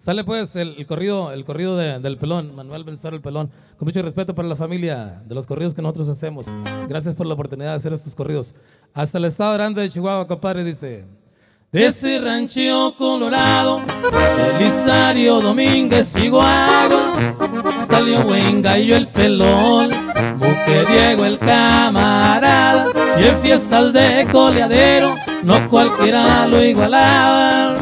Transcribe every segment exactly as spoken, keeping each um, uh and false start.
Sale pues el, el corrido, el corrido de, del Pelón, Manuel Benzor el Pelón. Con mucho respeto para la familia de los corridos que nosotros hacemos. Gracias por la oportunidad de hacer estos corridos. Hasta el estado grande de Chihuahua, compadre, dice: de ese rancho colorado, Belisario Domínguez, Chihuahua, salió buen gallo el Pelón, mujeriego el camarada, y en fiestas de coleadero no cualquiera lo igualaba.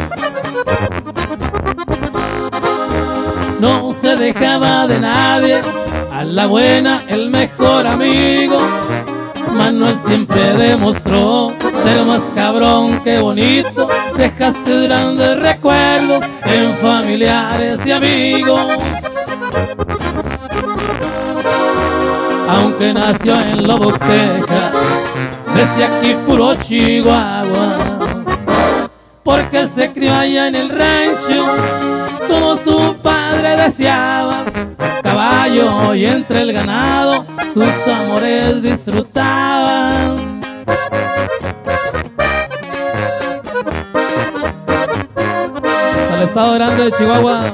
No se dejaba de nadie, a la buena el mejor amigo. Manuel siempre demostró ser más cabrón que bonito. Dejaste grandes recuerdos en familiares y amigos. Aunque nació en Lobo, Texas, desde aquí puro Chihuahua, porque él se crió allá en el rancho como su padre deseaba. Caballo y entre el ganado sus amores disfrutaban. Al estado grande de Chihuahua,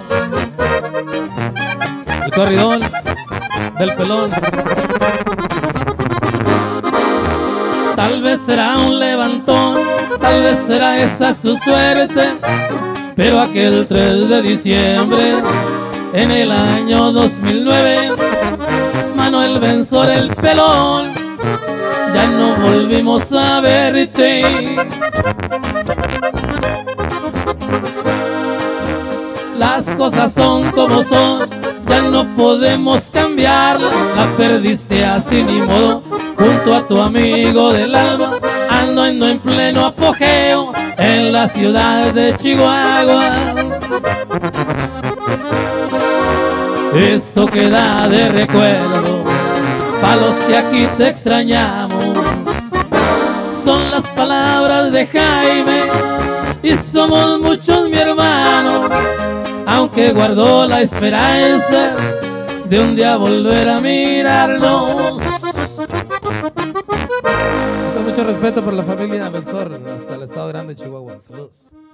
el corridón del Pelón. Tal vez será un levantón, tal vez será esa su suerte, pero aquel tres de diciembre en el año dos mil nueve, Manuel Benzor el Pelón, ya no volvimos a verte. Las cosas son como son, ya no podemos cambiarlas. La perdiste así ni modo, junto a tu amigo del alma, ando en pleno apogeo en la ciudad de Chihuahua. Esto queda de recuerdo para los que aquí te extrañamos. Son las palabras de Jaime y somos muchos, mi hermano, aunque guardó la esperanza de un día volver a mirarnos. Con mucho respeto por la familia Benzor, hasta el estado grande de Chihuahua. Saludos.